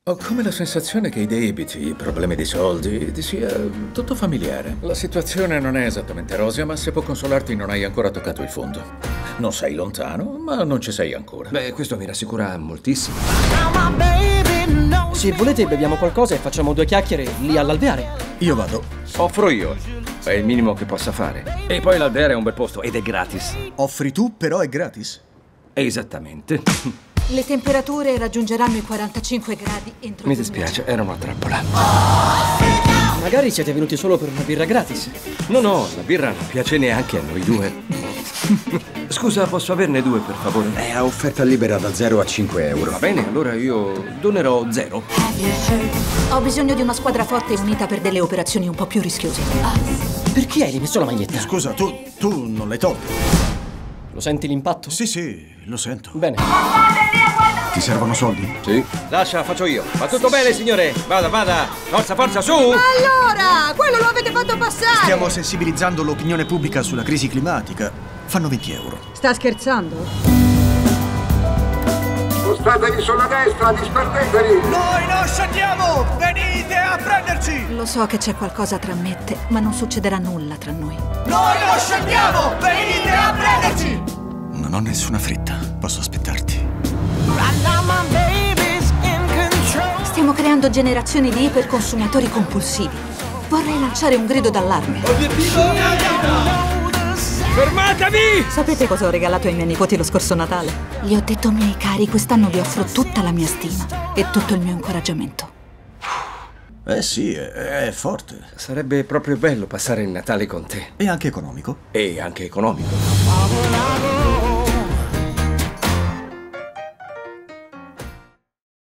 Ho come la sensazione che i debiti, i problemi di soldi, ti sia tutto familiare. La situazione non è esattamente rosea, ma se può consolarti non hai ancora toccato il fondo. Non sei lontano, ma non ci sei ancora. Beh, questo mi rassicura moltissimo. Se volete beviamo qualcosa e facciamo due chiacchiere lì all'alveare. Io vado. Offro io. È il minimo che possa fare. E poi l'alveare è un bel posto ed è gratis. Offri tu, però è gratis. Esattamente. Le temperature raggiungeranno i 45 gradi entro Mi 2 dispiace, era una trappola. Magari siete venuti solo per una birra gratis. No, la birra non piace neanche a noi due. Scusa, posso averne due, per favore? È a offerta libera da 0 a 5 euro. Va bene, allora io donerò 0. Ho bisogno di una squadra forte e unita per delle operazioni un po' più rischiose. Perché hai rimesso la maglietta? Scusa, tu non l'hai tolta. Lo senti l'impatto? Sì, lo sento. Bene. Ti servono soldi? Sì. Lascia, faccio io. Va tutto bene, signore? Vada. Forza, su! Allora, quello lo avete fatto passare! Stiamo sensibilizzando l'opinione pubblica sulla crisi climatica. Fanno 20 euro. Sta scherzando? Spostatevi sulla destra, disperdetevi! Noi non scendiamo! Venite a prenderci! Lo so che c'è qualcosa tra me e te, ma non succederà nulla tra noi. Noi non scendiamo! Venite a prenderci! Non ho nessuna fretta. Posso aspettarti. Stiamo creando generazioni di iperconsumatori compulsivi. Vorrei lanciare un grido d'allarme. Fermatevi! Sapete cosa ho regalato ai miei nipoti lo scorso Natale? Gli ho detto, miei cari, quest'anno vi offro tutta la mia stima e tutto il mio incoraggiamento. Eh sì, è forte. Sarebbe proprio bello passare il Natale con te. E anche economico. E anche economico.